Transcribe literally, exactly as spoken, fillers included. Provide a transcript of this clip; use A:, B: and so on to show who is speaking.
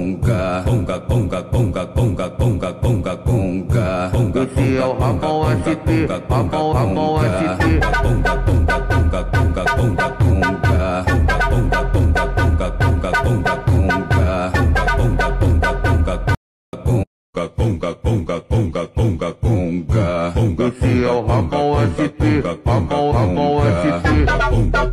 A: conga, conga, conga, conga, conga, conga, conga, conga. Esse é o Ramon S P, Ramon, Ramon S P. Conga, conga, conga, conga, conga, conga, conga, conga, conga, conga, conga, conga, conga, conga, conga, conga, conga, conga, conga, conga. Esse é o Ramon S P, Ramon, Ramon S P.